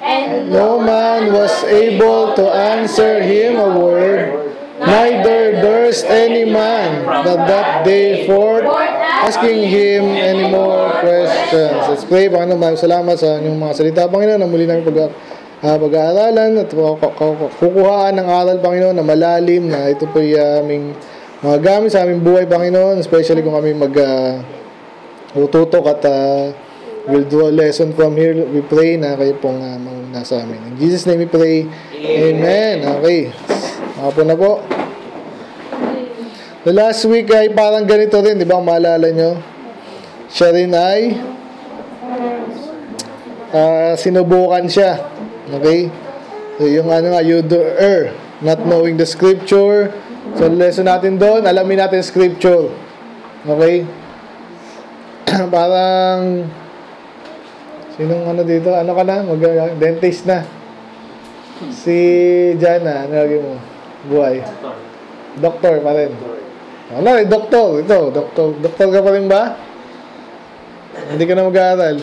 and no man was able to answer him a word, neither durst any man that day forth asking him any more questions. Let's pray. Panginoon, salamat sa inyong mga salita, Panginoon, na muli namin pag-aaralan at kukuhaan ng aral, Panginoon, na malalim, na ito po yung aming mga gamit sa aming buhay, Panginoon, especially kung kami tutok at we'll do a lesson from here. We pray na kayo pong mauna sa amin. In Jesus' name we pray. Amen. Okay. Hapon na po. The last week ay parang ganito rin, di ba? Maalala nyo? Siya rin ay sinubukan siya. Okay? So, yung you do err, not knowing the scripture. So, lesson natin doon, alamin natin scripture. Okay? Parang sinong dito? Ano ka na? Dentist na. Si Jana, ano lagi mo? Buhay. Doktor pa rin. Ano, doktor. Ito, doktor. Doktor ka pa rin ba? Hindi ka na mag-aaral.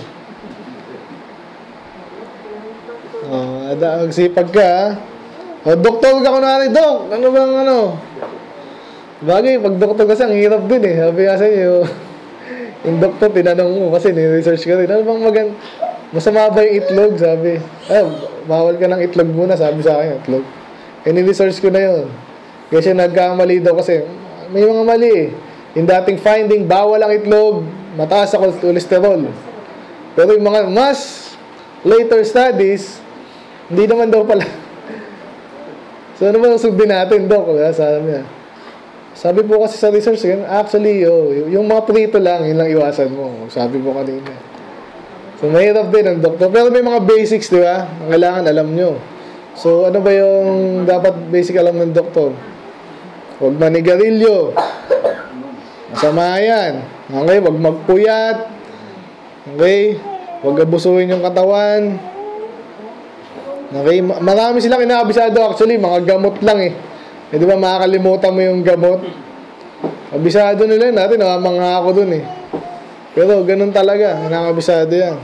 Magsipag ka, doktor ka kunwari, Dok. Ano bang Bagay, pag doktor kasi, ang hirap din eh. Sabi nga sa inyo, yung doktor, tinanong mo, kasi ni-research ka rin. Ano bang masama ba yung itlog? Sabi, bawal ka ng itlog muna, sabi sa akin, itlog. Ni-research ko na yun. Kasi nagkamali daw kasi, may mga mali eh. Yung dating finding, bawal ang itlog, mataas ang cholesterol. Pero yung mga mas later studies, hindi naman daw pala. So ano ba sundin natin, Dok? Sabi po kasi sa research, actually, yung mga prito lang, yun lang iwasan mo. Sabi po kanina. So mahirap din ang doktor. Pero may mga basics, di ba? Kailangan alam nyo. So ano ba yung dapat basic alam ng doktor? Huwag manigarilyo. Masama yan. Okay? Huwag magpuyat. Okay? Huwag abusuhin yung katawan. Okay? Marami silang inaabisado actually. Mga gamot lang eh. Di ba makakalimutan mo yung gamot? Abisado nila natin. Namamangha ako dun eh. Pero ganun talaga. Nakakabisado yan.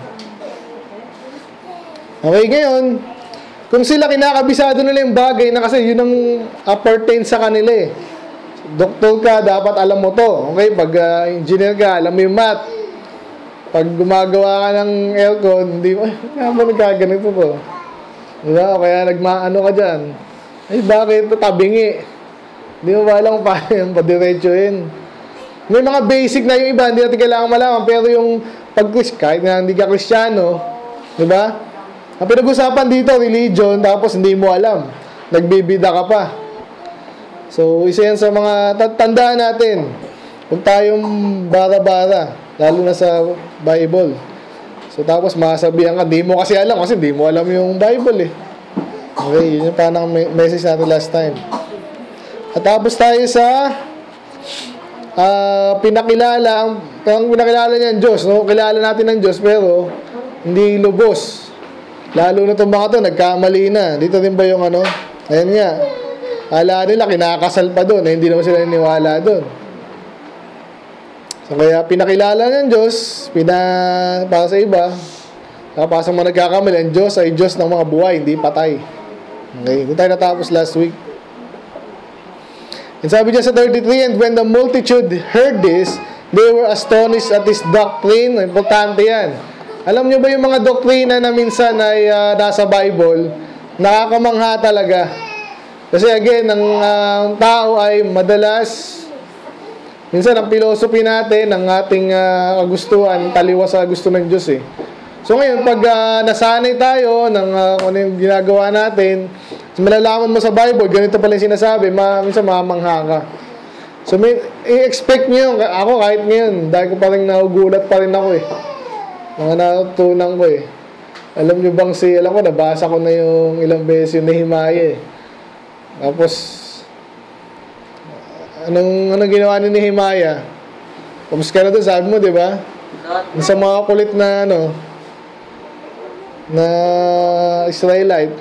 Okay, ngayon, kung sila kinakabisado nila yung bagay na kasi yun ang appertain sa kanila eh. Doktor ka, dapat alam mo to. Okay? Pag engineer ka, alam mo yung math. Pag gumagawa ka ng aircon, hindi mo, kaya mo nagkaganito po. Diba? Kaya ka dyan. Ay, bakit ito tabingi? Hindi mo ba alam paano yung padiretsuhin? May mga basic na yung iba, hindi natin kailangan malaman. Pero yung kahit na hindi ka Kristiyano, diba? Ang pinag-usapan dito, religion, tapos hindi mo alam. Nagbibida ka pa. So, isa yan sa mga tandaan natin. Huwag tayong bara-bara, lalo na sa Bible. So, tapos masabihan ka, di mo kasi alam, kasi di mo alam yung Bible eh. Okay, yun yung parang message natin last time. At tapos tayo sa pinakilala niya ang Diyos. No? Kilala natin ang Diyos, pero hindi lubos. Lalo na itong mga ito, nagkamali na. Dito din ba yung Ayan nga. Ala nila, kinakasal pa doon. Hindi naman sila niniwala doon. So, kaya pinakilala ng Diyos, para sa iba, kapag mo nagkakamali, ang Diyos ay Diyos ng mga buhay, hindi patay. Okay, doon tayo natapos last week. And sabi niya sa 33, and when the multitude heard this, they were astonished at his doctrine. Importante yan. Alam niyo ba yung mga doktrina na minsan ay nasa Bible, nakakamangha talaga. Kasi again, ang tao ay madalas, minsan ang philosophy natin, ang ating kagustuhan, taliwas sa gusto ng Diyos eh. So ngayon, pag nasanay tayo ng ano yung ginagawa natin, malalaman mo sa Bible, ganito pala yung sinasabi, minsan mamangha ka. So i-expect nyo yun. Ako kahit ngayon, dahil ko parang nagugulat pa rin ako eh. Mga natutunan ko eh. Alam nyo bang alam ko, nabasa ko na yung ilang beses yung Nehemiah eh. Tapos, anong ginawa ni Nehemiah? Tapos ka na doon, sabi mo, di ba? Sa mga kulit na na Israelite.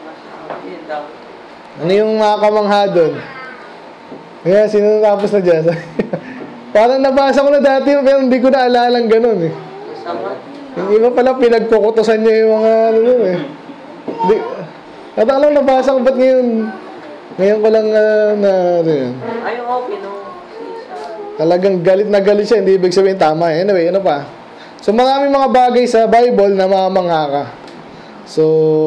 Ano yung makakamangha doon? Kaya, sino natapos na dyan? Parang nabasa ko na dati, pero hindi ko na alalang ganun eh. Yung iba pala, pinagkukutosan niya yung mga eh. At alam nabasa ko, ba't ngayon ko lang ano yun. Ay, okay, no. Talagang galit na galit siya, hindi ibig sabihin tama. Anyway, ano pa? So, maraming mga bagay sa Bible na mamangha ka. So,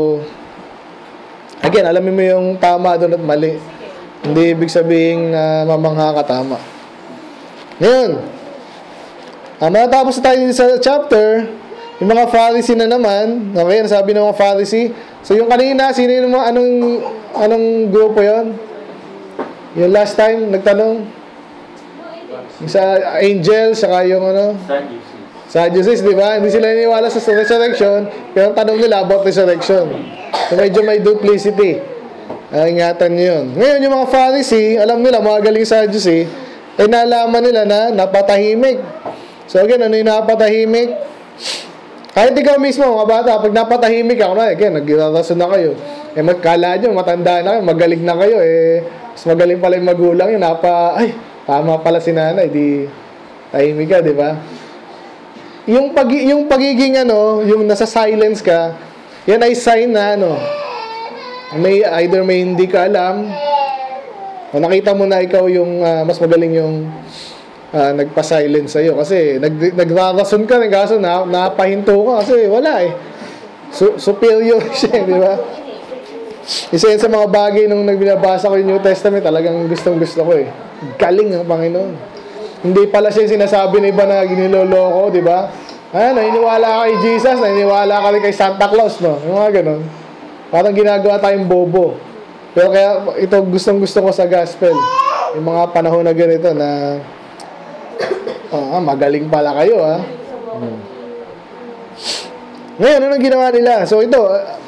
again, alamin mo yung tama doon at mali. Hindi ibig sabihin mamangha ka tama. Ngayon, matapos tayo sa chapter, yung mga Pharisee na naman, okay, sabi ng mga Pharisee. So, yung kanina, sino yung mga, anong grupo yon? Yung last time, nagtanong, sa angel, saka yung Sadducees, di ba? Hindi sila niniwala sa resurrection, pero ang tanong nila about resurrection. So, medyo may duplicity. Ingatan nyo yun. Ngayon, yung mga Pharisee, alam nila, mga galing Sadducee, nalaman nila na napatahimik. So, again, ano yung napatahimik? Kahit ikaw mismo, mga bata, pag napatahimik ako na, again, nag-rason na kayo. Magkala nyo, matanda na kayo, magaling na kayo, mas magaling pala yung magulang yun, tama pala si nanay, di tahimik ka, di ba? Yung pagiging yung nasa silence ka, yan ay sign na either may hindi ka alam, o nakita mo na ikaw yung mas magaling yung nagpa-silence sa'yo. Kasi nagrarason ka, kaso napahinto ka kasi wala superior siya, di ba? Isa yan sa mga bagay nung nagbinabasa ko yung New Testament, talagang gustong-gusto ko Galing ng Panginoon. Hindi pala siya sinasabi na iba na giniloloko, di ba? Naniniwala ka kay Jesus, naniniwala ka rin kay Santa Claus, no? Yung mga ganun. Parang ginagawa tayong bobo. Pero kaya ito gustong-gusto ko sa gospel. Yung mga panahon na ganito na magaling pala kayo, Ngayon, anong ginawa nila? So ito,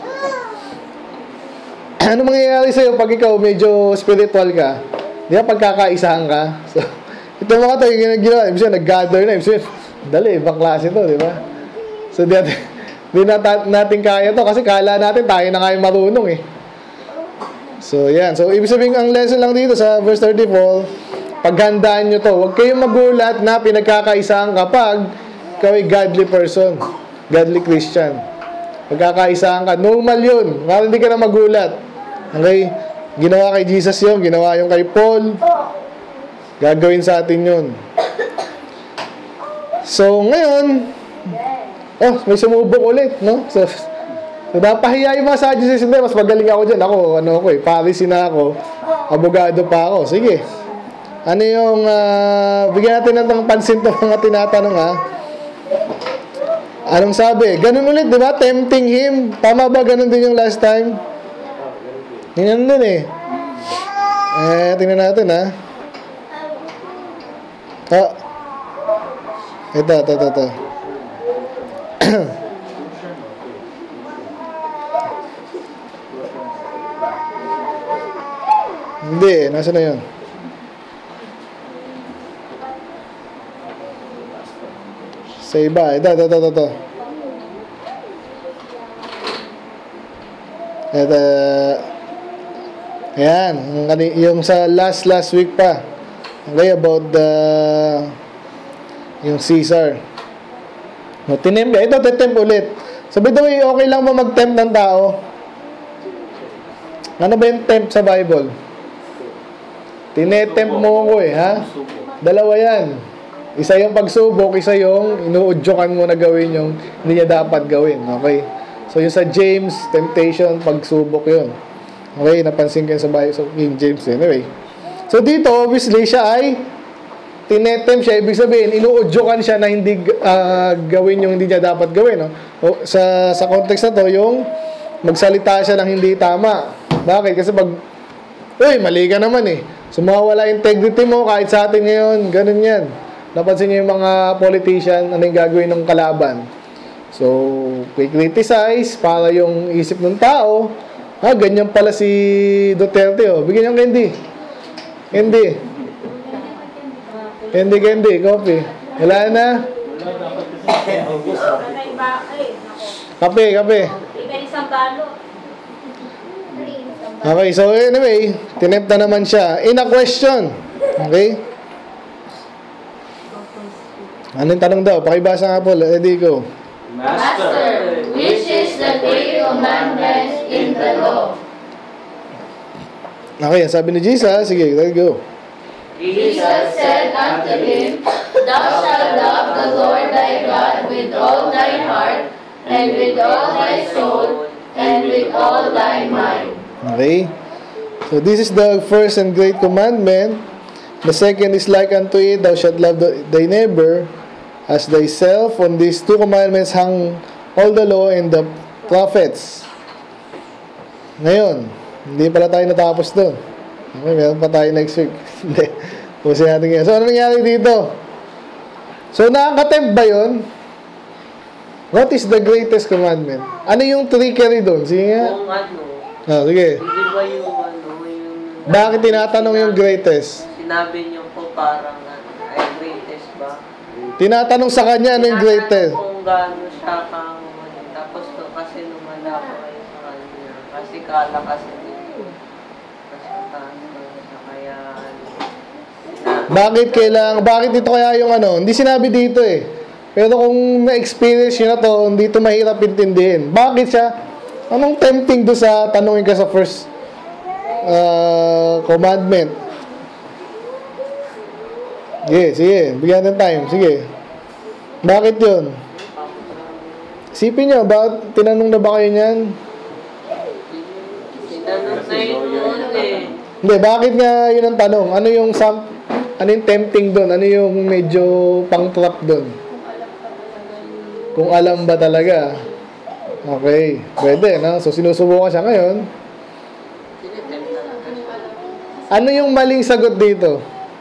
ano mangyayari sa'yo pag ikaw medyo spiritual ka? Di ba pagkakaisahan ka? So, ito mga ito, yung ginawa, ibig sabihin, nag-gather na, ibig sabihin, dali, ibang klase ito, di ba? So, di natin kaya to kasi kala natin tayo na kayo marunong So, yan. So, ibig sabihin, ang lesson lang dito sa verse 34, paghandaan nyo to. Huwag kayong magulat na pinagkakaisahan kapag ikaw ay godly person, godly Christian. Pagkakaisahan ka, normal yun. Para hindi ka na magulat. Okay? Ginawa kay Jesus yun, ginawa yung kay Paul. Gagawin sa atin yun. So, ngayon, may sumubok ulit, no? So napahiya yung mga Sadducees, hindi, mas magaling ako dyan. Ako, Pharisee na ako. Abogado pa ako. Sige. Ano yung, bigyan natin ng pansin ng mga tinatanong, Anong sabi? Ganun ulit, di ba? Tempting him. Tama ba? Ganun din yung last time? Ganyan din tingnan natin, Ito. Hindi, nasa na yun? Sa iba, ito. Ayan, yung sa last week pa. Okay, about yung Caesar. Tinempt. Ito, titempt ulit. Sabi daw, okay lang ba mag-tempt ng tao? Ano ba yung tempt sa Bible? Tinetempt mo ko Dalawa yan. Isa yung pagsubok, isa yung inuudyokan mo na gawin yung hindi niya dapat gawin. Okay? So, yung sa James, temptation, pagsubok yun. Okay? Napansin kayo sa Bible, so King James. Anyway. So, dito, obviously, siya ay tinetempt siya. Ibig sabihin, inuudyokan siya na hindi gawin yung hindi niya dapat gawin. No? O, sa context na to, yung magsalita siya ng hindi tama. Bakit? Kasi mali ka naman So, mawawala integrity mo kahit sa atin ngayon. Ganun yan. Napansin niyo yung mga politician, ano yung gagawin ng kalaban. So, criticize para yung isip ng tao, ganyan pala si Duterte, Bigyan niyang candy, coffee. Wala na? Kape. Okay, so anyway, tinempt na naman siya. In a question. Okay? Anong tanong daw? Pakibasa nga po. Ready, go. Master, which is the great commandment in the law. Okay, sabi ni Jesus, sige, let's go. Jesus said unto him, Thou shalt love the Lord thy God with all thine heart, and with all thy soul, and with all thy mind. Okay. So this is the first and great commandment. The second is like unto it, thou shalt love thy neighbor as thyself. On these two commandments hang all the law and the prophets. Ngayon, hindi pala tayo natapos doon. Okay, meron pa tayo next week. Hindi. Pusin natin ngayon. So, ano nangyari dito? So, nakaka-tempt ba yun? What is the greatest commandment? Ano yung trickery doon? Sige nga. Kung ano, Sige. hindi ba yung Bakit tinatanong yung greatest? sinabi niyo po parang ay greatest ba? Tinatanong sa kanya ano yung greatest? Kung gaano siya tapos kasi lumala po kayo sa kanya. Kasi kala kasi dito. Kasi kaya Bakit ito kaya yung ano? Hindi sinabi dito eh. Pero kung na-experience nyo na to, hindi ito mahirap intindihin. Bakit siya? Anong tempting do sa tanongin ka sa first commandment? Sige. Bigyan ng time. Sige. Bakit yun? Isipin nyo, tinanong na ba kayo niyan? tinanong na yun eh. Hindi, bakit nga yun ang tanong? Ano yung tempting doon? Ano yung medyo pang-trap doon? Kung alam ba talaga? Okay, pwede, no? So, sinusubukan siya ngayon. Ano yung maling sagot dito?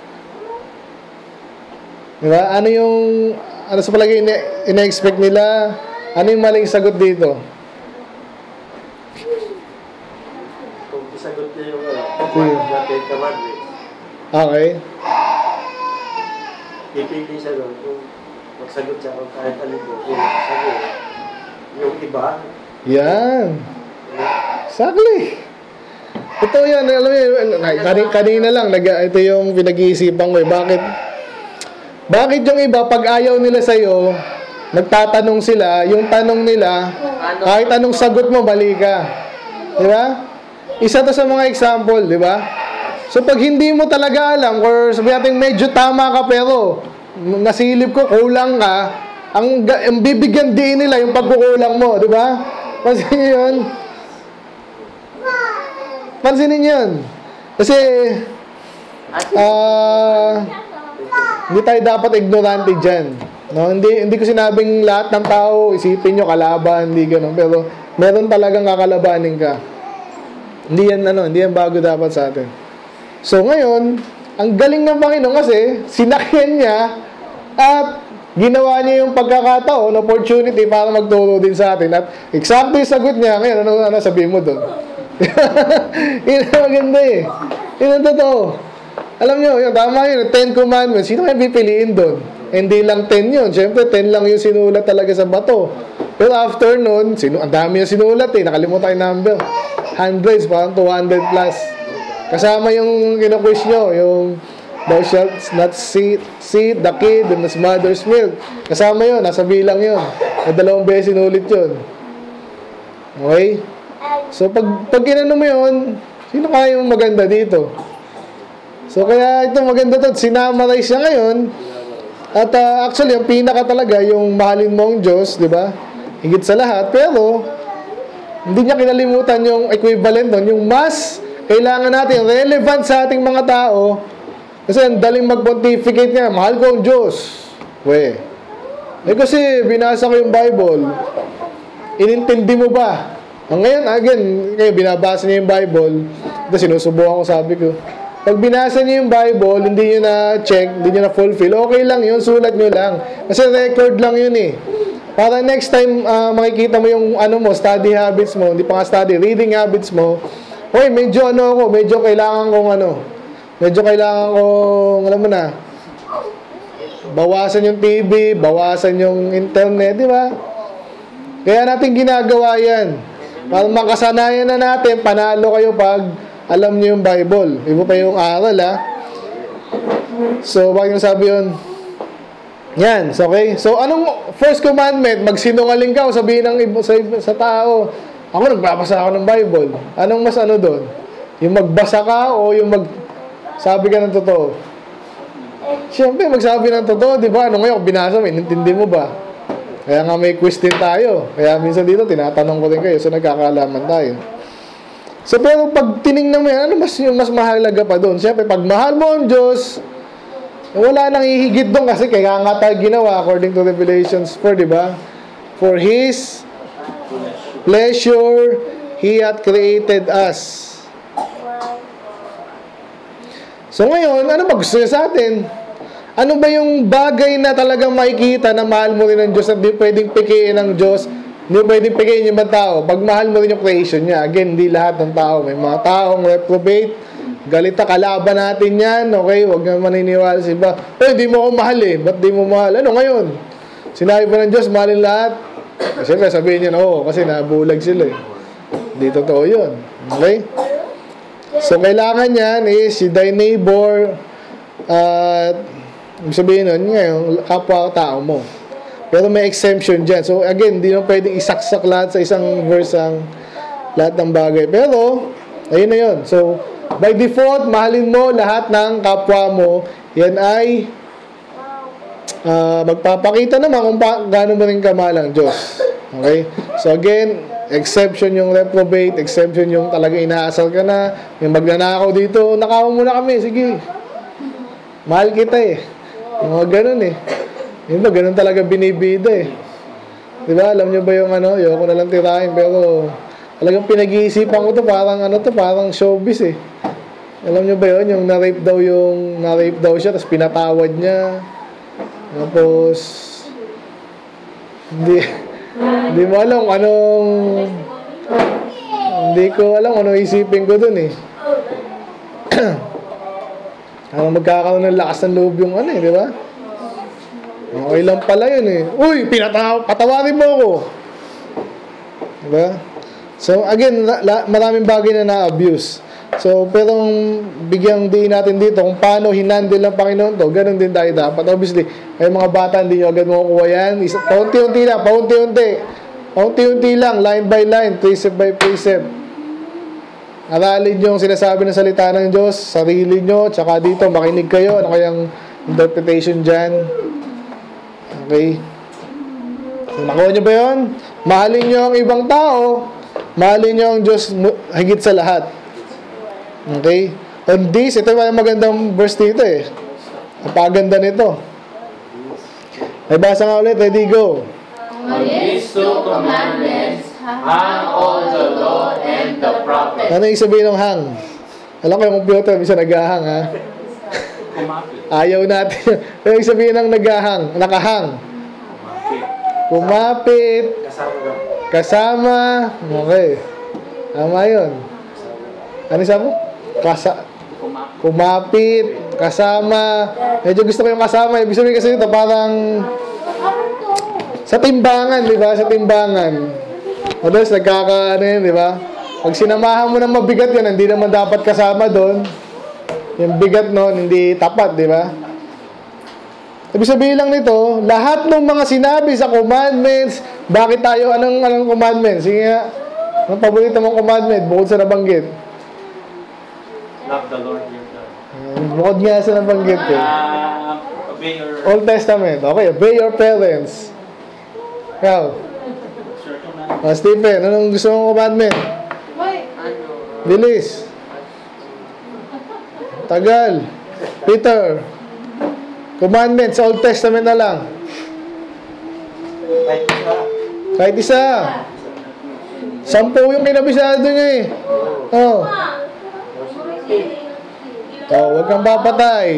Diba? Ano sa palagi ina-expect nila? Ano yung maling sagot dito? Kung isagot niya yung commandment. Okay. Pipili siya doon kung magsagot siya kung kahit ano po. Sabi, yung iba. Yan. Exactly. Ito yan. Alam mo, kanina lang, ito yung pinag-iisipan ko eh. Bakit yung iba, pag ayaw nila sa'yo, nagtatanong sila, yung tanong nila, kahit anong sagot mo, bali ka. Di ba? Isa to sa mga example, di ba? So, pag hindi mo talaga alam, or sabi natin medyo tama ka pero nasilip ko, kulang ka, ang bibigyan din nila yung pagkukulang mo, di ba? Pansinin yun. Pansinin yun. Kasi, hindi tayo dapat ignorante dyan. No? Hindi ko sinabing lahat ng tao, isipin nyo kalaban, hindi ganun. Pero, meron talagang kakalabanin ka. Hindi yan bago dapat sa atin. So, ngayon, ang galing ng Panginoon kasi, sinakyan niya at ginawa niya yung pagkakataon, opportunity para magturo din sa atin. At exactly yung sagot niya. Ngayon, ano sabihin mo doon? Yun ang maganda eh. Yun ang totoo. Alam nyo, yung tama yun, 10 commandments, sino kaya pipiliin doon? Hindi lang 10 yun. Siyempre, 10 lang yung sinulat talaga sa bato. Pero after nun, ang dami yung sinulat eh. Nakalimutan yung number. Hundreds, parang 200 plus. Kasama yung kinu-quiz nyo, yung thou shalt not seat the kid in his mother's milk. Kasama yun, nasa bilang yun. May 2 beses sinulit yun. Okay? So, pag ginano mo yun, sino kaya yung maganda dito? So, kaya ito maganda to. Sinamarize siya ngayon. At actually, ang pinaka talaga, yung mahalin mo ang Diyos, di ba? Higit sa lahat. Pero, hindi niya kinalimutan yung equivalent nun, yung mas kailangan natin, relevant sa ating mga tao. Kasi ang daling mag-pontificate nga, mahal ko ang Diyos. Kasi binasa ko yung Bible. Inintindi mo ba? Ngayon, again, kayo binabasa niyo yung Bible. Ito, sinusubukan ko, sabi ko. Pag binasa niyo yung Bible, hindi niyo na-check, hindi niyo na-fulfill, okay lang yun, sulat niyo lang. Kasi record lang yun eh. Para next time, makikita mo yung study habits mo, hindi pa nga study, reading habits mo, medyo kailangan kong alam mo na, bawasan yung TV, bawasan yung internet, di ba? Kaya natin ginagawa yan. Para makasanayan na natin, panalo kayo pag alam niyo yung Bible. Iba pa yung aral, ha? So, bakit yung sabi yun? Yan, so, okay? So, anong first commandment? Magsinungaling ka o sabihin ng sa tao, Ako nagbabasa ako ng Bible. Anong mas ano doon? Yung magbasa ka o yung magsabi ka ng totoo? Siyempre, magsabi ng totoo, di ba? Ano ngayon, binasa mo, inintindi mo ba? Kaya nga may quiz din tayo. Kaya minsan dito, tinatanong ko din kayo. So, nagkakaalaman tayo. So, pero pag tinignan mo yan, ano yung mas mahalaga pa doon? Siyempre, pag mahal mo ang Diyos, wala nang ihigit doon kasi kaya nga tayo ginawa according to Revelations 4, di ba? For His pleasure, He hath created us. So ngayon, ano ba gusto niya sa atin? Ano ba yung bagay na talagang makikita na mahal mo rin ng Diyos at di pwedeng pikiin ng Diyos? Hindi pwedeng pikiin yung ibang tao. Pag mahal mo rin yung creation niya, again, hindi lahat ng tao. May mga taong reprobate, galita, kalaban natin yan, okay? Huwag nga maniniwala sa iba. Hindi mo ako mahal eh. Ba't di mo mahal? Ano ngayon? Sinabi ba ng Diyos, mahalin lahat? Siyempre, sabihin niya, oo, kasi nabulag sila eh. Hindi totoo yun. Okay? So, kailangan yan is si thy neighbor at sabihin nun, yung kapwa-tao mo. Pero may exemption dyan. So, again, hindi mo pwedeng isaksak lahat sa isang verse ang lahat ng bagay. Pero, ayun na yun. So, by default, mahalin mo lahat ng kapwa mo. Yan ay magpapakita naman kung gaano mo rin kamahal ang Diyos. Okay? So, again, exception yung reprobate, exception yung talaga inaasal ka na, yung magnanakaw dito, nakaw muna kami, sige. Mahal kita eh. Yung mga ganun eh. Yun ba, ganun talaga binibida eh. Diba, alam nyo ba yung ano, yung ako nalang tirahin, pero talagang pinag-iisipan ko to, parang showbiz eh. Alam nyo ba yun, yung na-rape daw siya, tapos pinatawad niya. Tapos, hindi mo alam hindi ko alam anong isipin ko dun eh. Magkakaroon ng lakas ng loob yung di ba? Okay lang pala yun eh. Uy, patawarin mo ako. Diba? So, again, maraming bagay na na-abuse. So, pero bigyang diin natin dito kung paano hinandle ng Panginoon to, ganun din tayo dapat. Obviously, may mga bata, hindi nyo agad makukuha yan. Paunti-unti lang, paunti-unti. Paunti-unti lang, line by line, precept by precept. Aralin nyo ang sinasabi ng salita ng Diyos, sarili nyo, tsaka dito, makinig kayo. Ano kayang interpretation dyan? Okay. So, nakuha nyo ba yun? Mahalin nyo ang ibang tao, mahalin nyo ang Diyos higit sa lahat. Okay? On this, ito yung magandang verse dito eh. Napaganda nito. Ay, basa nga ulit. Ready, go. On these two commandments hang all the law and the prophets. Ano yung sabihin ng hang? Alam ko yung computer, bisa naghahang ha? Ayaw natin. Ano yung sabihin ng naghahang? Nakahang. Kumapit. Kasama. Okay. Tama yun. Ano sabi mo? Kumapit, kasama. Medyo gusto ko yung kasama. Ibig sabihin kasi ito parang sa timbangan, di ba? Sa timbangan. Odos, di ba? Pag sinamahan mo ng mabigat yan, hindi naman dapat kasama doon. Yung bigat noon, hindi tapat, di ba? Ibig sabihin lang nito, lahat ng mga sinabi sa commandments, bakit tayo, anong commandments? Sige nga, anong paborito mong commandment, bukod sa nabanggit? Love the Lord your God. Bukod nga sa nabanggit eh. Obey your... Old Testament. Okay, obey your parents. Ikaw. Stephen, anong gusto mong commandment? Bilis. Tagal. Peter. Commandment sa Old Testament na lang. Kahit isa. 10 yung kinabisado niya eh. Oh. Huwag kang papatay.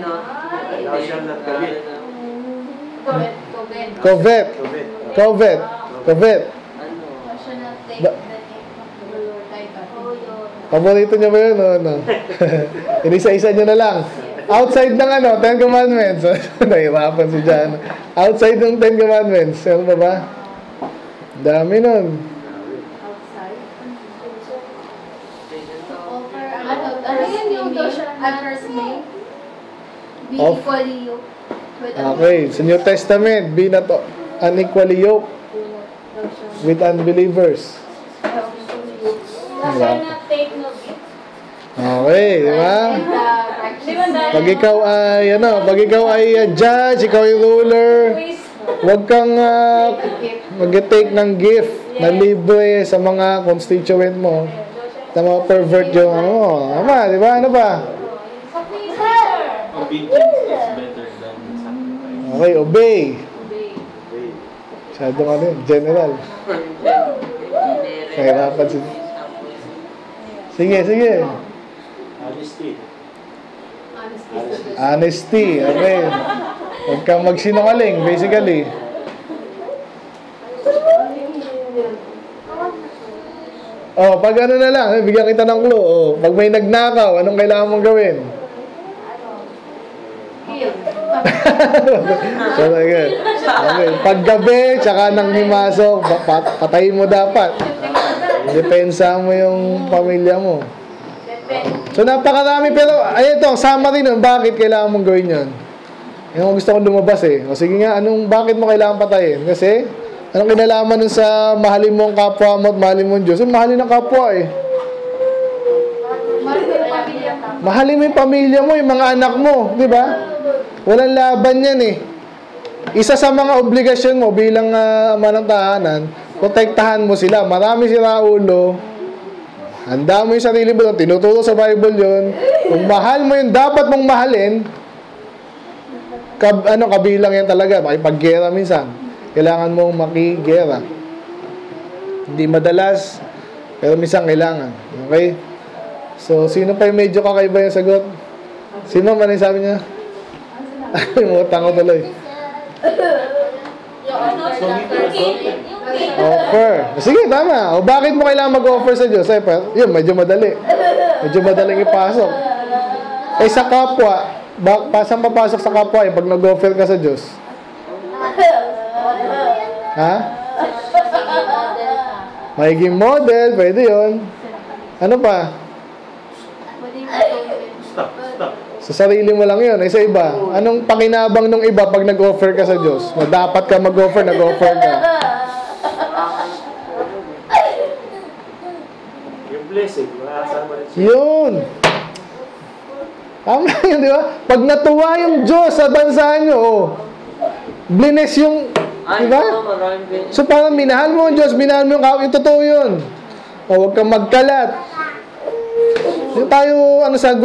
Covet. Paborito niya ba yun? No? Inisa-isa niya na lang. Outside ng 10 commandments. Nahirapan si Jan. Outside ng 10 commandments. Ano ba ba? Dami nun. Be equally yoked with Okay, sa New Testament, be not unequally yoked with unbelievers. Shall not take no gift. Okay, di ba? Pag ikaw ay, pag ikaw ay judge, ikaw ay ruler, huwag kang mag-take ng gift na libre sa mga constituent mo. Na mga pervert yung Tama, di ba? Ano ba? Obedience is better than sacrifice. Okay, obey. Masyadong general. Kahirapan siya. Sige. Honesty. Okay. Huwag kang magsinungaling, basically. Pag na lang, bigyan kita ng clue. Pag may nagnakaw, anong kailangan mong gawin? Okay. Paggabi, tsaka nang himasok, patayin mo dapat. Depensa mo yung pamilya mo. So, napakarami. Pero, ito, summary nun. Bakit kailangan mong gawin yun? Yung gusto kong lumabas O sige nga, bakit mo kailangan patayin? Kasi, anong kinalaman nun sa mahalin mo ang kapwa mo at mahalin mo ang Diyos? Mahalin ang kapwa Mahalin mo yung pamilya mo, yung mga anak mo. Di ba? Walang laban yan Isa sa mga obligasyon mo bilang ama ng tahanan, protektahan mo sila. Marami si Raulo. Handa mo yung sarili mo. Tinuturo sa Bible yun. Kung mahal mo yun, dapat mong mahalin. Kabilang yan talaga. Makipaggera minsan. Kailangan mong makigera. Hindi madalas, pero minsan kailangan. Okay? So, sino pa yung medyo kakaiba yung sagot? Sino man yung sabi niya? Mutang ko tuloy. Offer. Sige, tama. Bakit mo kailangan mag-offer sa Diyos? Yun, medyo madali. Medyo madaling ipasok. Sa kapwa, saan papasok sa kapwa pag nag-offer ka sa Diyos? Ha? Magiging model, pwede yun. Ano pa? Stop. Sa sarili mo lang yun. Sa iba, anong pakinabang nung iba pag nag-offer ka sa Diyos? Na dapat ka mag-offer, nag-offer ka. Yung blessing, makakasama rin siya. Yun. Tama yun, di ba? Pag natuwa yung Diyos sa bansa nyo, bless yung, di ba? So parang minahal mo ang Diyos, minahal mo yung totoo yun. Huwag kang magkalat. Yung tayo,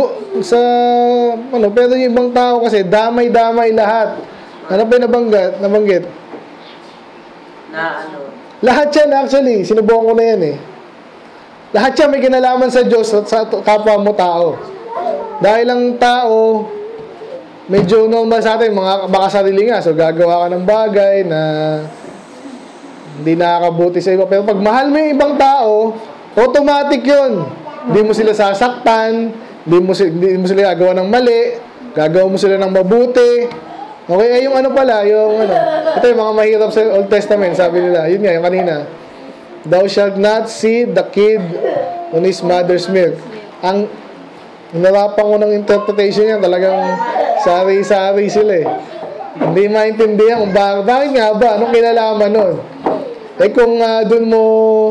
pero yung ibang tao kasi, damay-damay lahat. Ano pa yung nabanggit? Lahat yan actually, sinubukan ko na yan Lahat yan may kinalaman sa Diyos at sa kapwa mo tao. Dahil ang tao, medyo normal sa atin, mga baka sarili nga. So, gagawa ka ng bagay na hindi nakakabuti sa iba. Pero pag mahal mo yung ibang tao, automatic yun. Hindi mo sila sasaktan, hindi mo sila gagawa ng mali, gagawa mo sila ng mabuti. Okay, yung ito yung mga mahirap sa Old Testament, sabi nila, yun nga, yung kanina. Thou shalt not seed the kid on his mother's milk. Ang narapan ko ng interpretation yan, talagang sari-sari sila Hindi maintindihan kung bakit nga ba, anong kinalaman nun? Kung dun mo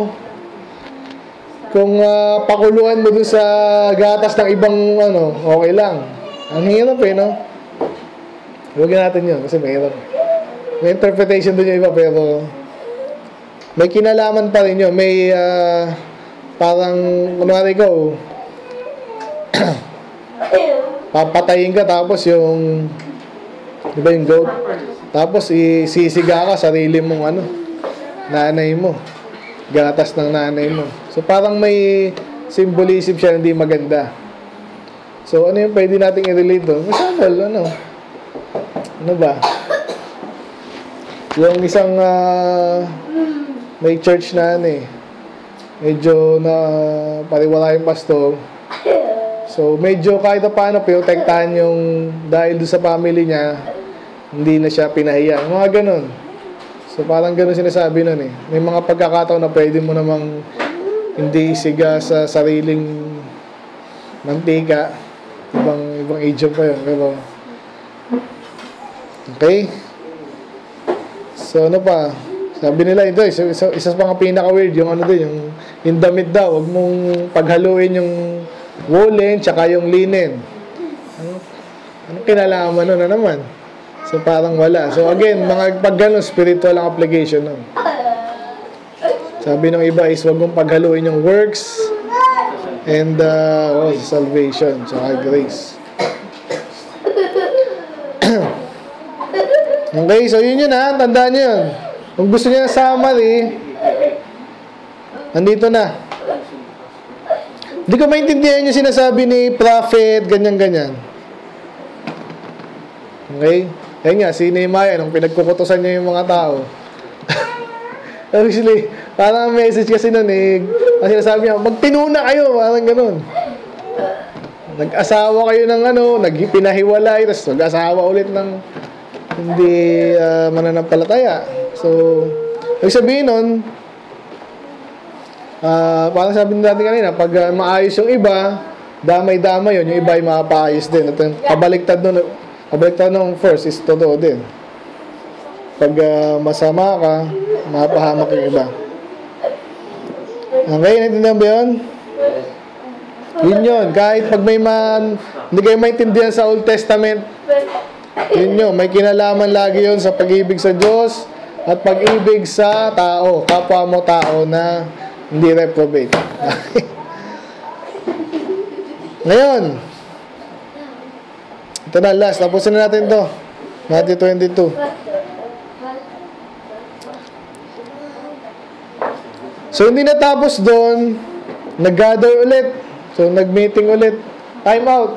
pakuluan mo dun sa gatas ng ibang okay lang. Ang hirap no? Huwag natin yun kasi mahirap. May interpretation dun yung iba pero may kinalaman pa rin yun. May parang kunwari ko papatayin ka tapos yung di ba yung goat? Tapos isisiga ka sarili mong nanay mo. Gatas ng nanay mo. So, parang may symbolism siya hindi maganda. So, ano yung pwede nating i-relate doon? Example, ano ba? Yung isang may church na medyo na pariwala yung pastor. So, medyo kahit paano protektahan yung dahil doon sa family niya, hindi na siya pinahiya. Mga ganun. So, parang gano'n sinasabi nun May mga pagkakataon na pwede mo namang hindi siga sa sariling mantika. Ibang agent pa yun. Pero, okay? So, ano pa? Sabi nila ito, isa sa mga pinaka-weird, yung yung yung damit daw, huwag mong paghaluin yung woolen tsaka yung linen. Anong kinalaman nun na naman? So parang wala. So again, mga pag ganun, spiritual ang application nun. Sabi ng iba is huwag mong paghaluin yung works and salvation tsaka grace. Okay, so yun ha, tandaan nyo yun. Kung gusto niya ng summary, nandito na. Hindi ko maintindihan yung sinasabi ni prophet, ganyan-ganyan. Okay? Kaya nga, si Nehemiah, nung pinagkukutosan niya yung mga tao. Actually, parang message kasi nun kasi sinasabi niya, magtinuna kayo, parang ganun. Nag-asawa kayo ng pinahiwalay, tapos nag-asawa ulit ng hindi mananampalataya. So, ibig sabihin nun, parang sabi natin kanina, pag maayos yung iba, damay-damay yun, yung iba ay mapaayos din. At kabaliktad nung first is totoo din. Pag masama ka, mapahamak yung iba. Okay, naintindihan ba yun? Yun yun. Kahit pag hindi kayo maintindihan sa Old Testament, yun yun. May kinalaman lagi yun sa pag-ibig sa Diyos at pag-ibig sa tao, kapwa mo tao na hindi reprobate. Ngayon, ito na last. Tapusin na natin to. Matthew 22. So, hindi natapos doon. Nag-gather ulit. So, nag-meeting ulit. Time out.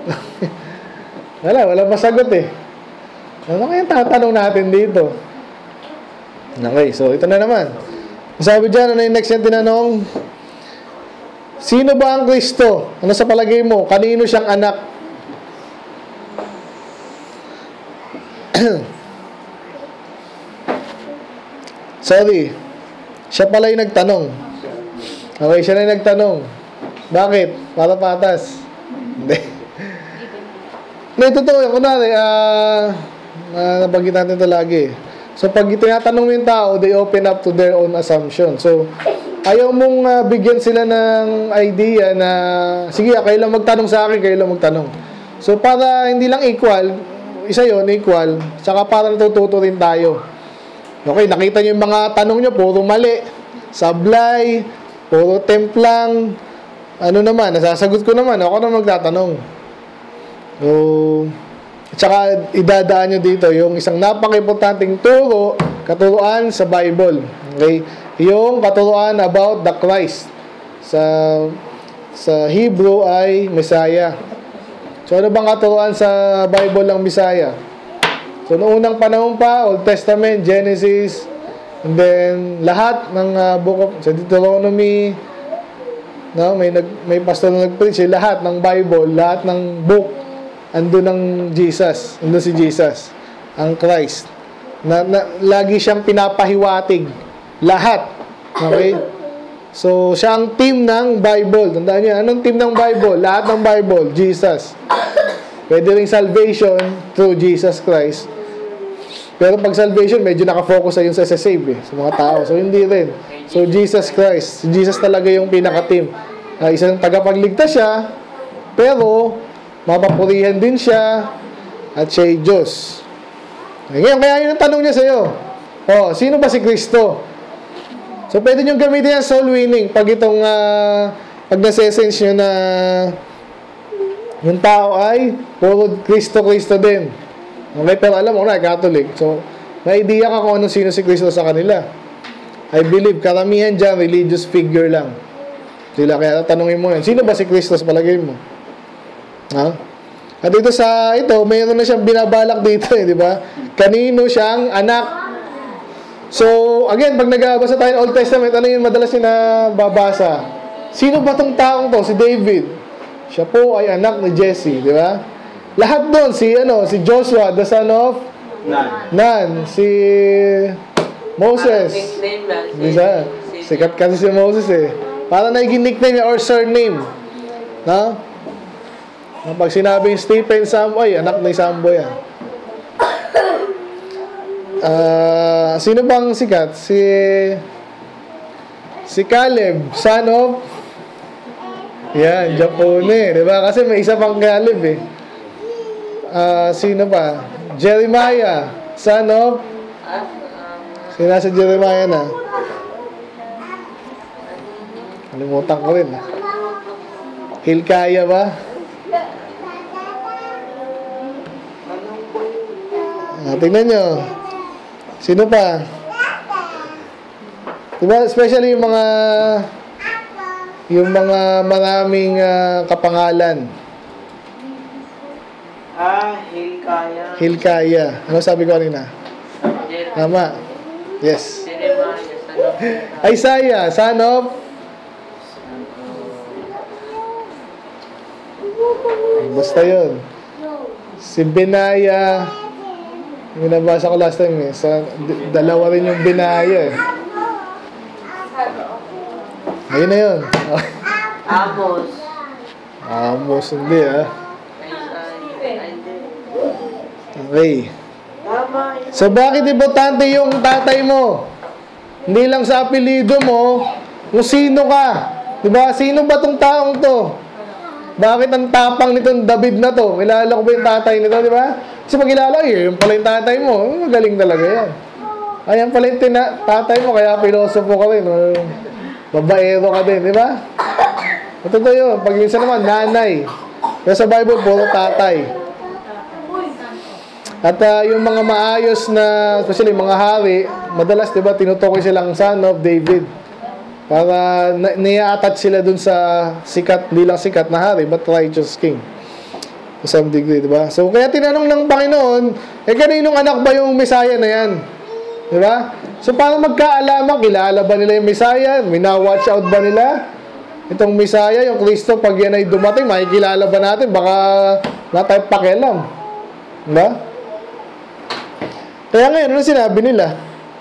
Wala masagot Ano kaya tatanong natin dito? Okay, so ito na naman. Sabi dyan, ano yung next yung tinanong? Sino ba ang Kristo? Ano sa palagay mo? Kanino siyang anak? Sorry. Siya pala yung nagtanong. Okay, siya na yung nagtanong. Bakit? Para patas. Hindi. Hindi, totoo. Kunwari, nabanggit natin ito lagi. So, pag tinatanong mo yung tao, they open up to their own assumption. So, ayaw mong bigyan sila ng idea na, sige, kayo lang magtanong sa akin, kayo lang magtanong. So, para hindi lang equal, isa yon equal, tsaka para natututo rin tayo. Okay, nakita nyo yung mga tanong nyo, puro mali. Sablay, puro templang, ano naman, nasasagot ko naman, ako na magtatanong. So, tsaka idadaan nyo dito yung isang napaka-importanting katuruan sa Bible. Okay? Yung katuruan about the Christ. Sa Hebrew ay Messiah. So, ano bang katuruan sa Bible ng Messiah? So, noong unang panahon pa, Old Testament, Genesis, and then lahat ng book of sa Deuteronomy, may pastor na nag-preach, lahat ng Bible, lahat ng book, andun ng Jesus, andun si Jesus, ang Christ. Lagi siyang pinapahiwatig. Lahat. Okay? So, siya ang team ng Bible. Tandaan niyo, anong team ng Bible? Lahat ng Bible, Jesus. Pwede rin salvation through Jesus Christ. Pero pag salvation, medyo nakafocus sa yung sa save sa mga tao. So, hindi rin. So, Jesus Christ. Jesus talaga yung pinaka-team. Isang tagapagligtas siya, pero mapapurihan din siya at siya'y Diyos. Ngayon, kaya yun ang tanong niya sa'yo. Sino ba si Kristo? So, pwede nyo gamitin yung soul winning pag itong pag nasa-sense nyo na yung tao ay puro Kristo din. Okay, pero alam mo na, Catholic. So, may idea ka kung sino si Kristo sa kanila. I believe, karamihan dyan, religious figure lang. Sila, kaya tanungin mo yun, sino ba si Kristo sa palagay mo? At ito mayroon na siyang binabalak dito di ba? Kanino siyang anak? So, again, pag nagbabasa tayo ng Old Testament, ano yung madalas yung nababasa? Sino ba tong taong to? Si David. Siya po ay anak ni Jesse, di ba? Lahat doon, si Joshua, the son of Nun. Si Moses. Sikat kasi si Moses Para naging nickname niya or surname. Pag sinabing Stephen Samboy, anak ni Samboy yan. Sino bang sikat? Si Caleb, son of... Yan, Japone. Diba? Kasi may isa pang Caleb eh. Sino pa? Jeremiah, son of... Sino nasa Jeremiah na? Kalimutan ko rin. Hilkiah ba? Tingnan nyo. Sino pa? Diba, especially yung mga maraming kapangalan. Hilkiah. Hilkiah. Ano sabi ko kanina? Tama. Yes. Isaiah, son of... Basta yun. Si Benaya. Yung nabasa ko last time eh. Dalawa rin yung Benaya eh. Ayun na yun. Amos. Amos, hindi ah. Okay. So bakit importante yung tatay mo? Hindi lang sa apelido mo, kung sino ka. Diba? Sino ba tong taong to? Bakit ang tapang nitong David na to? Kilala ko ba yung tatay nito, di ba? Kasi pag kilala, yung pala yung tatay mo. Magaling talaga yan. Ayan pala yung tatay mo, kaya pilosopo ka rin. Babaero ka din, di ba? Totoo yun. Pag minsan naman, nanay. Pero sa Bible, puro tatay. At yung mga maayos na, especially mga hari, madalas, di ba, tinutukoy silang son of David. Para nia-attach sila dun sa sikat, hindi lang sikat na hari, but righteous king. To some degree, di ba? So, kaya tinanong ng Panginoon, kaninong anak ba yung Messiah na yan? Di ba? So, para magkaalaman, kilala ba nila yung Messiah? Mina-watch out ba nila? Itong Messiah, yung Kristo, pag yan ay dumating, makikilala ba natin? Baka wala tayong pakialam. Di ba? Kaya ngayon, ano sinabi nila?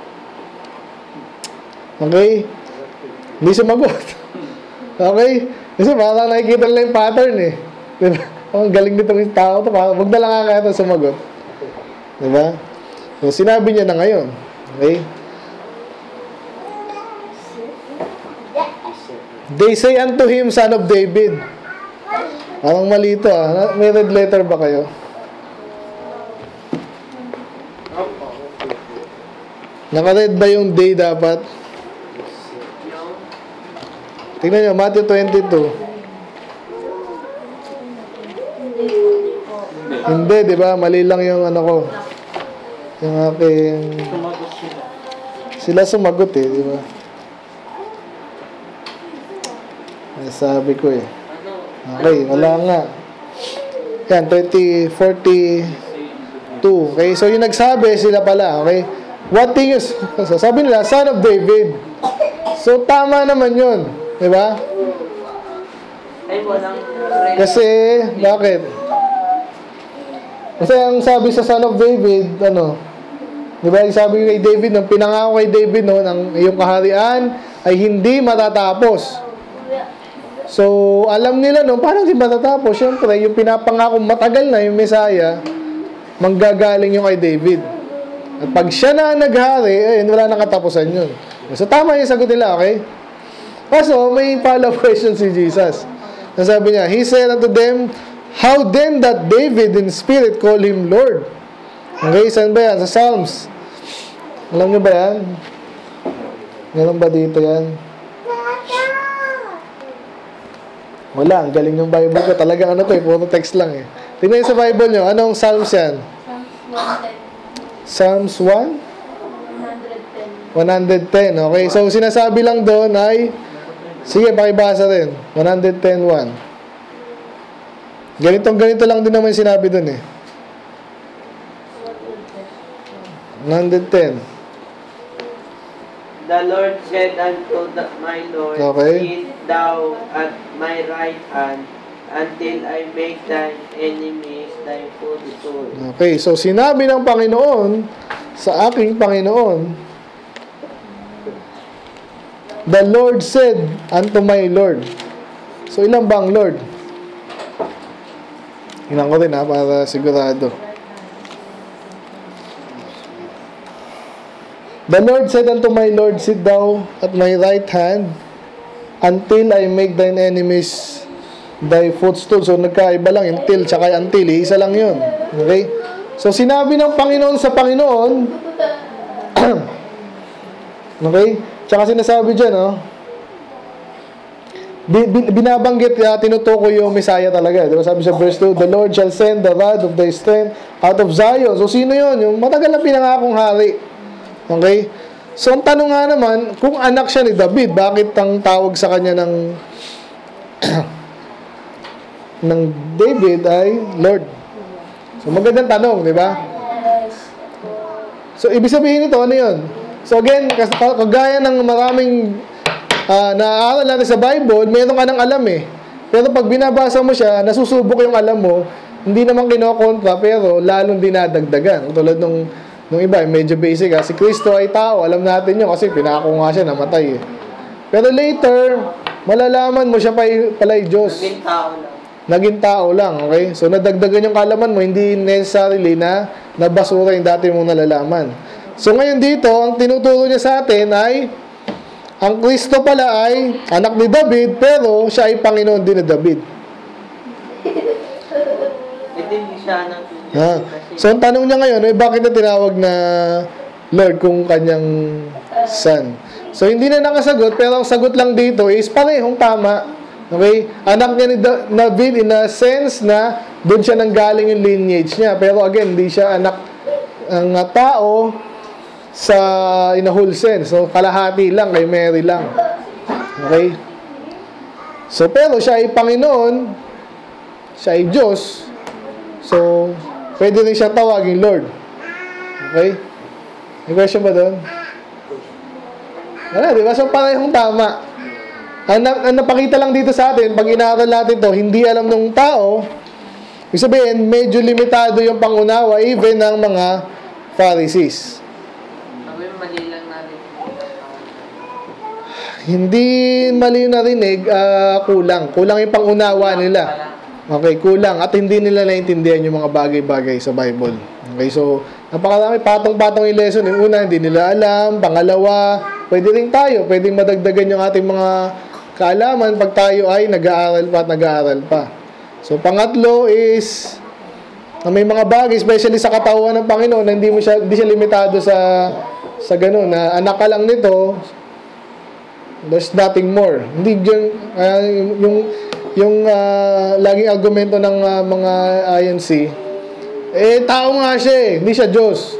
Okay? Hindi sumagot. Okay? Kasi parang nakikita nila yung pattern eh. Diba? Ang galing nitong tao to. Huwag na lang kaya ito sumagot. Diba? So, sinabi niya na ngayon. Okay? They say unto him, son of David. Parang mali ito ah. May red letter ba kayo? Naka-red ba yung day dapat? Tingnan nyo, Mateo 22. Hindi, di ba? Mali lang yung ano ko. Yung aking... Sila sumagot eh, di ba? Sabi ko eh. Okay, wala nga. Yan, 42. Okay, so yung nagsabi, sila pala, okay? What thing is... Sabi nila, son of David. So, tama naman yun. Diba? Kasi, bakit? Kasi ang sabi sa son of David, ano? Diba? Yung sabi kay David, nang pinangako kay David, no, ng iyong kaharian ay hindi matatapos. So, alam nila, no, parang hindi matatapos. Siyempre, yung pinapangako matagal na yung Messiah, manggagaling yung kay David. At pag siya na naghari, ayun, wala nang katapusan yun. So, tama yung sagot nila, okay? Kaso, may follow-up question si Jesus. Nasabi niya, He said unto them, how then that David in spirit call him Lord? Okay, saan ba yan? Sa Psalms. Alam niyo ba yan? Meron ba dito yan? Wala, ang galing ng Bible ko. Talagang ano to eh, puro text lang eh. Tingnan sa Bible nyo, anong Psalms yan? Psalms 1? 110. Okay, so sinasabi lang doon ay, sige, pakibasa rin. 110:1. Ganito lang din naman sinabi doon eh. 110. The Lord said unto my Lord, Okay. Sit thou at my right hand, until I make thine enemies thy footstool. Okay, so sinabi ng Panginoon sa aking Panginoon, the Lord said unto my Lord. So ilan ba ang Lord? Hinang ko rin ha, para sigurado. The Lord said unto my Lord, sit thou at my right hand until I make thine enemies thy footstool. So nagkaiba lang yung till tsaka yung until, isa lang yun. Okay? So sinabi ng Panginoon sa Panginoon, okay? Tsaka sinasabi dyan, binabanggit, tinutukoy yung Messiah talaga. Diba? Sabi sa verse 2, the Lord shall send the rod of thy strength out of Zion. So sino yun? Yung matagal na pinangakong hari. Okay? So ang tanong nga naman, kung anak siya ni David, bakit ang tawag sa kanya ng ng David ay Lord? So magandang tanong, di ba? So ibig sabihin nito, ano yun? So again, kagaya ng maraming naaaral natin sa Bible, meron ka ng alam eh. Pero pag binabasa mo siya, nasusubok yung alam mo, hindi naman kinokontra, pero lalong dinadagdagan. Tulad nung iba, medyo basic. Si Kristo ay tao, alam natin yun kasi pinako nga siya, namatay eh. Pero later, malalaman mo siya pala ay Diyos. Naging tao lang, okay? So, nadagdagan yung kalaman mo, hindi necessarily na nabasura yung dati mong nalalaman. So, ngayon dito, ang tinuturo niya sa atin ay, ang Kristo pala ay anak ni David, pero siya ay Panginoon din ni David. Hindi siya anak ni David. So, ang tanong niya ngayon, bakit na tinawag na Lord kung kanyang son? So, hindi na nakasagot, pero ang sagot lang dito is parehong tama. Okay? Anak niya ni David in a sense na doon siya nanggaling yung lineage niya. Pero again, hindi siya anak ng tao sa in a whole sense. So, kalahati lang, kay Mary lang. Okay? So, pero siya ay Panginoon, siya ay Diyos. So, pwede rin siya tawagin Lord. Okay? May question ba doon? Wala, di ba? So, parehong tama. Ang napakita lang dito sa atin, pag inaaral natin to, hindi alam ng tao, ibig sabihin, medyo limitado yung pangunawa, even ng mga Pharisees. Sabi, mali lang narinig. Hindi mali narinig, kulang. Kulang yung pangunawa nila. Okay, kulang. At hindi nila naintindihan yung mga bagay-bagay sa Bible. Okay, so, napakarami, patong-patong yung lesson. Yung una, hindi nila alam. Pangalawa, pwede rin tayo. Pwedeng madagdagan yung ating mga kaalaman pag tayo ay nag-aaral pa at nag-aaral pa. So, pangatlo is may mga bagay, especially sa katawan ng Panginoon, na hindi siya limitado sa ganun, na anak ka lang nito, there's nothing more. Hindi yung laging argumento ng mga INC, tao nga siya hindi siya Diyos.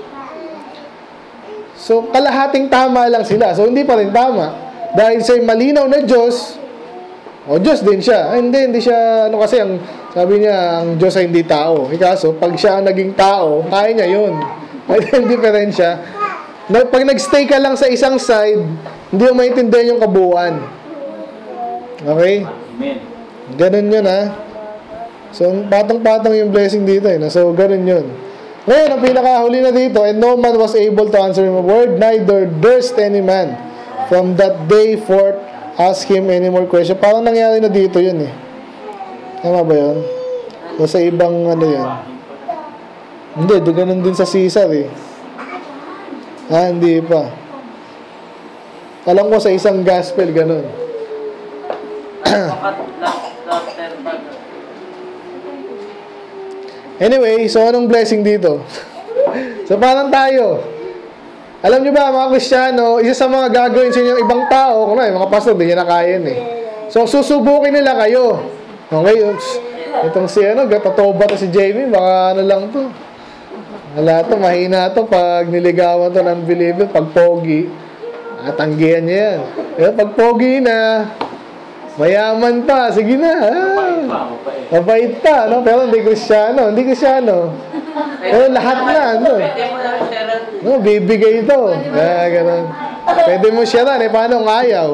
So, kalahating tama lang sila. So, hindi pa rin tama. Dahil siya'y malinaw na Diyos, Diyos din siya. Hindi siya, kasi sabi niya, ang Diyos ay hindi tao. Kaso, pag siya ang naging tao, kaya niya yun. Ang diferensya, pag nagstay ka lang sa isang side, hindi mo maintindihan yung kabuuan. Okay? Ganun yun, So, patong-patong yung blessing dito, So, ganun yun. Ngayon, ang pinakahuli na dito, and no man was able to answer him a word, neither durst any man from that day forth ask him any more question. Parang nangyari na dito yun Tama ba yun? O sa ibang yun? Hindi, ganun din sa Caesar hindi pa. Alam ko sa isang gospel ganun. Anyway, so anong blessing dito? So parang tayo, alam nyo ba, mga Kristiyano, isa sa mga gagawin sa inyong ibang tao, mga pastor, di niya nakayan So, susubukin nila kayo. Okay, itong tatoba to si Jamie, baka lang to. Wala to, mahina to pag niligawan to ng unbeliever, pag pogi, tanggihan niya yan. Pero pag pogi na, mayaman pa, sige na. Mabait pa, Pero hindi Kristiyano. Pero lahat na, bibigay ito. Ganun. Pwede mo sharean, paano kung ayaw?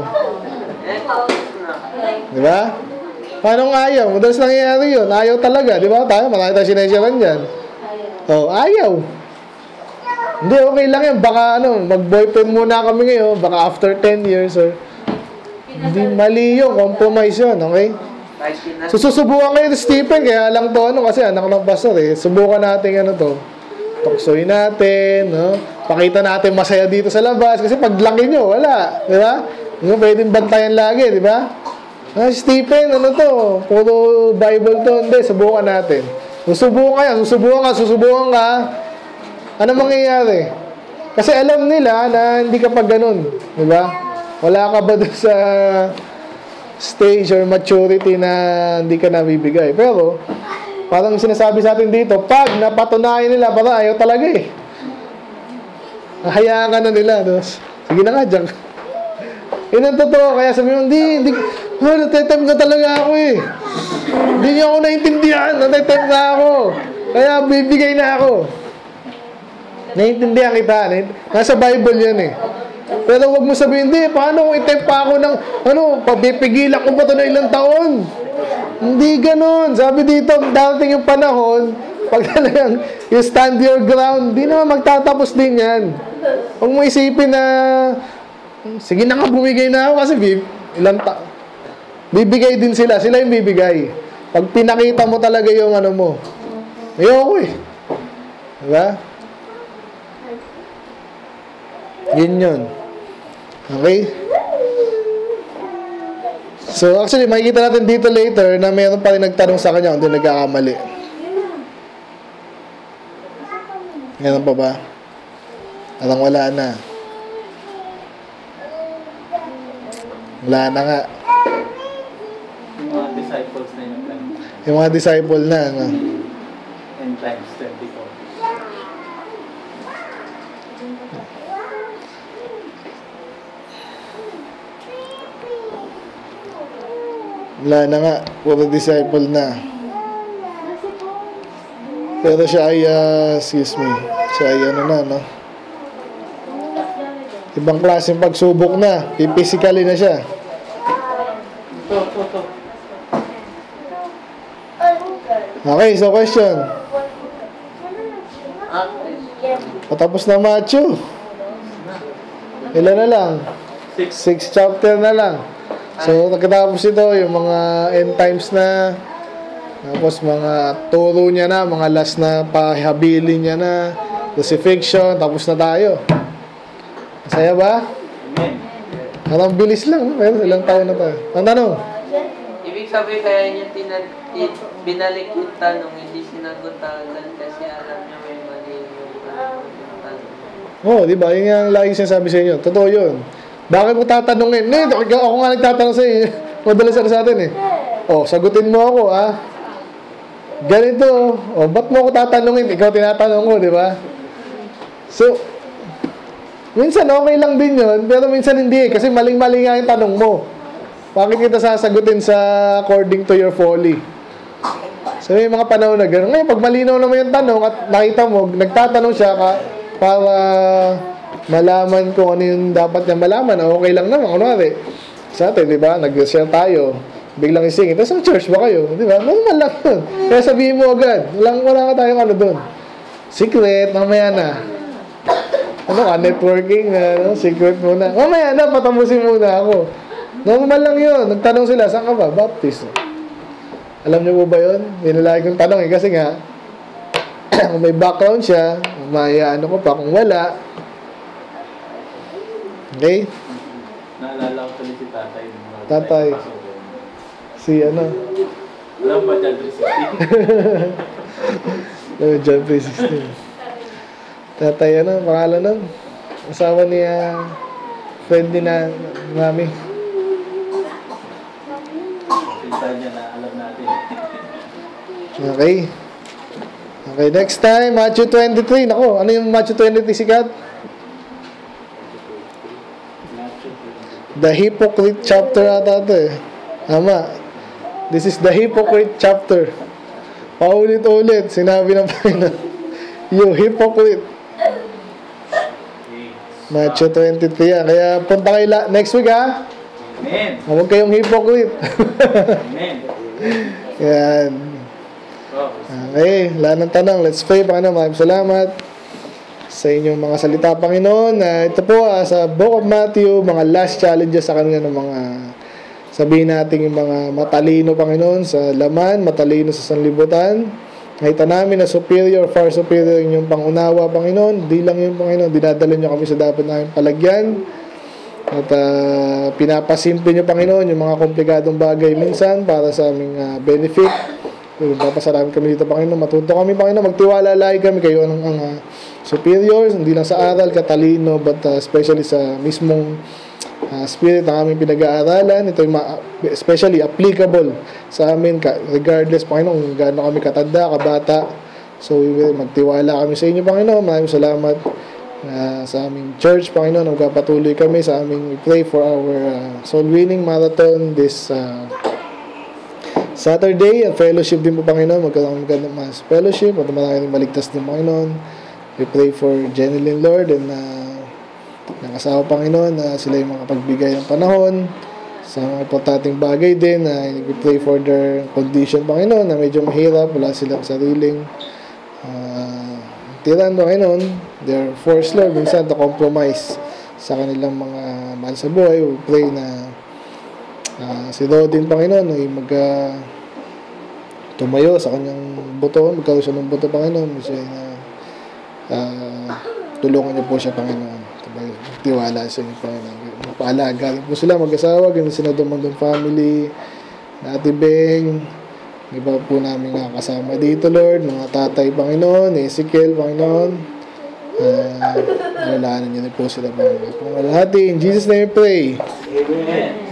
Di ba? Paano kung ayaw? Madalas nangyayari yun. Ayaw talaga, di ba? Marami tayo sinasharean dyan. Ayaw. Hindi, okay lang yan. Baka mag-boyfriend muna kami ngayon. Baka after 10 years or... Hindi, mali yun. Compromise yun, okay? So, susubukan kayo ni Stephen. Kaya lang to, kasi anak ng pastor Subukan natin to. Tuksoy natin, pakita natin masaya dito sa labas. Kasi pag laki nyo, wala. Di ba? Hindi mo pwedeng bantayan lagi, di ba? Stephen, ano to? Puro Bible to. Hindi, subukan natin. Susubukan ka. Ano mangyayari? Kasi alam nila na hindi ka pa ganun. Di ba? Wala ka ba doon sa stage or maturity na hindi ka nabibigay. Pero, parang sinasabi sa atin dito, pag napatunayan nila, parang ayaw talaga eh. Hayaan ka na nila. Sige na nga, dyan. Yun ang totoo. Kaya sabi mo, hindi, natitempt na talaga ako eh. Hindi niyo ako naintindihan. Natitempt na ako. Kaya bibigay na ako. Naintindihan kita. Nasa Bible yan eh. Pero wag mo sabihin, hindi, paano kung itempt pa ako ng, papipigilan ko ba ito na ilang taon? Hindi ganun. Sabi dito, darating yung panahon, pag talagang you stand your ground, di naman magtatapos din yan. Huwag mo isipin na, sige na nga, bumigay na ako kasi bibigay din sila. Sila yung bibigay. Pag pinakita mo talaga yung ano mo, ayoko eh. Diba? Yun. Okay? So, actually, makikita natin dito later na mayroon pa rin nagtanong sa kanya kung doon nagkakamali. Ganun pa ba? Parang wala na. Wala na nga. Yung mga disciples na yun. Yung mga disciple na. Ano? End times 24. Wala na nga. Puro disciple na. Pero siya ay, siya ay ano na, no? Ibang klaseng pagsubok na. Physically na siya. Okay, so question. Patapos na Matthew. Ilan na lang? 6 chapter na lang. So, nagkatapos ito, yung mga end times na, tapos mga turo niya na, mga last na pahabilin niya na, crucifixion, tapos na tayo. Masaya ba? Amen. Parang bilis lang, pero ilang taon na tayo. Ang tanong? Ibig sabihin kaya niya binalik yung tanong, hindi sinagot agad kasi alam niya may mali yung tanong. Oo, di ba? Yun yung lagi sinasabi sa inyo. Totoo yun. Bakit mo tatanungin? Ako nga nagtatanong sa inyo. Madalas sa atin eh. Sagutin mo ako, ganito. Ba't mo ako tatanungin? Ikaw tinatanong ko, di ba? So, minsan okay lang din yun, pero minsan hindi eh. Kasi maling-mali nga yung tanong mo. Bakit kita sasagutin sa according to your folly? So, may mga panahon na gano'n. Ngayon, pag malinaw naman yung tanong at nakita mo, nagtatanong siya para malaman kung ano yung dapat niya malaman. Okay lang naman, kunwari. Sa atin, di ba? Nag-share tayo. Biglang isingin. Tapos ang church ba kayo? Di ba? Normal lang yun. Kaya sabihin mo agad. Wala ka tayong ano doon. Secret, mamaya na. Networking, secret muna. Mamaya na, patamusin muna ako. Normal lang yun. Nagtanong sila, saan ka ba? Baptist. Alam niyo po ba yun? Binalagi kong tanong eh. Kasi nga, kung may background siya, may ko pa. Kung wala, okay? Naalala ko tuloy si tatay. Tatay. Si ano? Alam ba John 3:16? John 3:16. Tatay ano? Pangalan nun? Asawa niya friend din na mami. Kita niya na alam natin. Okay. Okay, next time, Matthew 23. Nako, ano yung Matthew 23 sikat? The hypocrite chapter ata ito eh. Tama. This is the hypocrite chapter. Paulit-ulit, sinabi ng Panginoon. You hypocrite. Matthew 23 yan. Kaya punta kayo next week ha. Amen. Huwag kayong hypocrite. Amen. Yan. Okay, wala ng tanong. Let's pray. Panginoon, maraming salamat sa inyong mga salita, Panginoon. Ito po sa Book of Matthew, mga last challenges sa kanila ng mga sabihin natin yung mga matalino, Panginoon, sa laman, matalino sa sanlibutan. Nakita namin na superior, far superior yung pangunawa, Panginoon. Di lang yung Panginoon, dinadala niyo kami sa dapat namin palagyan. At pinapasimple niyo, Panginoon, yung mga komplikadong bagay minsan para sa aming benefit. Papasalamat kami dito, Panginoon. Matuto kami, Panginoon. Magtiwala lagi kami kayo ang superiors, hindi lang sa aral, katalino, but especially sa mismong spirit na aming pinag-aaralan. Ito yung especially applicable sa amin, regardless, Panginoon, kung gaano kami katanda, kabata. So, magtiwala kami sa inyo, Panginoon. Maraming salamat sa aming church, Panginoon. Magpapatuloy kami sa aming, we pray for our soul winning marathon this Saturday, at fellowship din po, Panginoon. Magkaroon ng mas fellowship at maraming maligtas din, Panginoon. We pray for Jeneline, Lord, and ng asawa, Panginoon, na sila yung makapagbigay ng panahon sa mga importanteng bagay din. We pray for their condition, Panginoon, na medyo mahirap, wala silang sariling tiran, Panginoon. They're forced, Lord, minsan to compromise sa kanilang mga mahal sa buhay. We pray na si Rodin, Panginoon, ay tumayo sa kanyang buto, magkaroon siya ng buto, Panginoon. Siya na tulungan niyo po siya, Panginoon. Tiwala sa inyo, Panginoon. Paalaga rin po sila, mag-asawa, ganun sila Dumandong family, Ate Beng, iba po namin nakakasama dito, Lord, mga tatay, Panginoon, Ezekiel, Panginoon. Nalalahanan niyo na po sila, Panginoon. Pangalahati, in Jesus' name we pray. Amen.